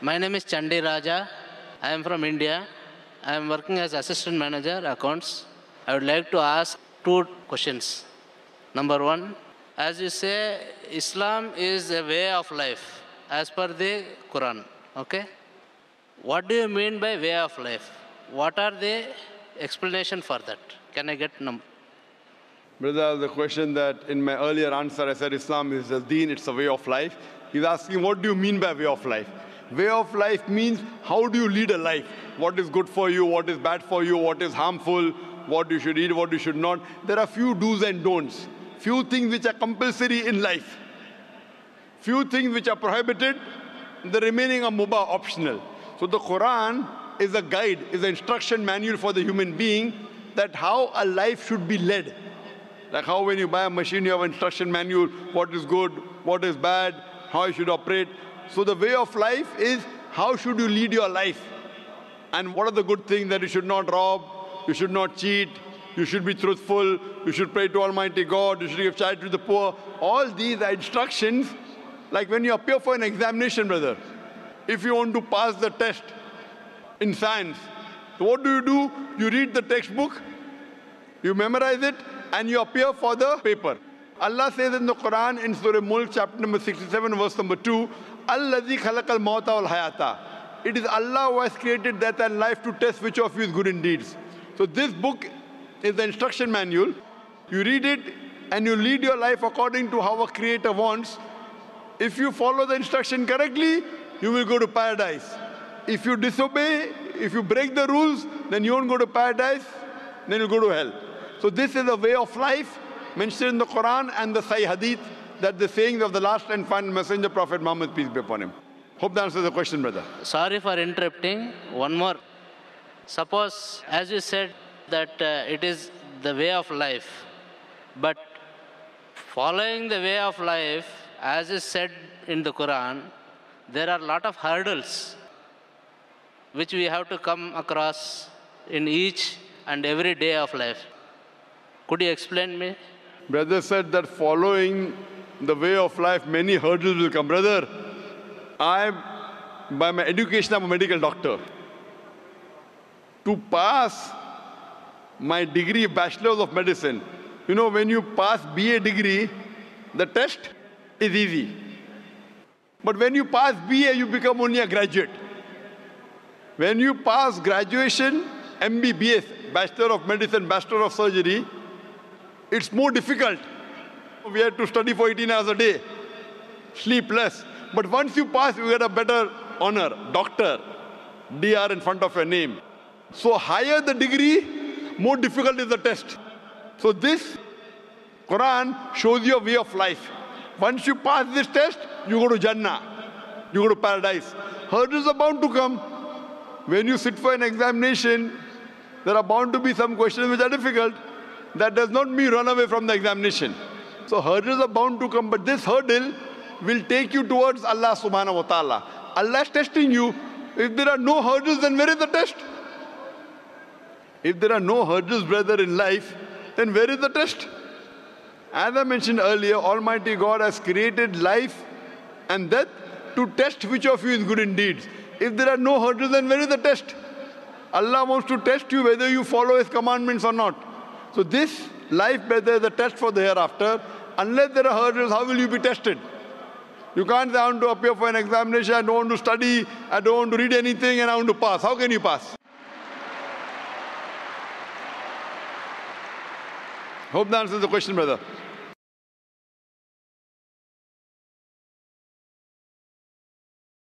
My name is Chandi Raja. I am from India. I am working as assistant manager accounts. I would like to ask two questions. Number one, as you say, Islam is a way of life as per the Quran. Okay? What do you mean by way of life? What are the explanation for that? Can I get number? Brother, the question that in my earlier answer I said Islam is a deen, it's a way of life. He's asking, what do you mean by way of life? Way of life means how do you lead a life? What is good for you, what is bad for you, what is harmful, what you should eat, what you should not. There are few do's and don'ts. Few things which are compulsory in life. Few things which are prohibited, the remaining are mubah, optional. So the Quran is a guide, is an instruction manual for the human being that how a life should be led. Like how when you buy a machine, you have an instruction manual, what is good, what is bad, how you should operate. So the way of life is how should you lead your life? And what are the good things that you should not rob, you should not cheat, you should be truthful, you should pray to Almighty God, you should give charity to the poor. All these are instructions. Like when you appear for an examination, brother, if you want to pass the test in science, so what do? You read the textbook, you memorize it, and you appear for the paper. Allah says in the Quran in Surah Mulk, chapter number 67, verse number 2, Alladhi khalaqal mawta wal hayata. It is Allah who has created death and life to test which of you is good in deeds. So this book is the instruction manual. You read it and you lead your life according to how a creator wants. If you follow the instruction correctly, you will go to paradise. If you disobey, if you break the rules, then you won't go to paradise, then you'll go to hell. So this is a way of life mentioned in the Quran and the Sahih Hadith, that the sayings of the last and final messenger, Prophet Muhammad, peace be upon him. Hope that answers the question, brother. Sorry for interrupting. One more. Suppose, as you said, that it is the way of life. But following the way of life, as is said in the Quran, there are a lot of hurdles which we have to come across in each and every day of life. Could you explain me? Brother said that following the way of life, many hurdles will come. Brother, by my education, I'm a medical doctor. To pass my degree, Bachelor's of Medicine, you know, when you pass BA degree, the test is easy. But when you pass BA, you become only a graduate. When you pass graduation, MBBS, Bachelor of Medicine, Bachelor of Surgery, it's more difficult. We have to study for 18 hours a day, sleep less. But once you pass, you get a better honor, doctor, DR in front of your name. So higher the degree, more difficult is the test. So this Quran shows you a way of life. Once you pass this test, you go to Jannah, you go to paradise. Hurdles are bound to come. When you sit for an examination, there are bound to be some questions which are difficult. That does not mean run away from the examination. So hurdles are bound to come, but this hurdle will take you towards Allah subhanahu wa ta'ala. Allah is testing you. If there are no hurdles, then where is the test? If there are no hurdles, brother, in life, then where is the test? As I mentioned earlier, Almighty God has created life and death to test which of you is good in deeds. If there are no hurdles, then where is the test? Allah wants to test you whether you follow His commandments or not. So this life, brother, is a test for the hereafter. Unless there are hurdles, how will you be tested? You can't say, I want to appear for an examination, I don't want to study, I don't want to read anything, and I want to pass. How can you pass? Hope that answers the question, brother.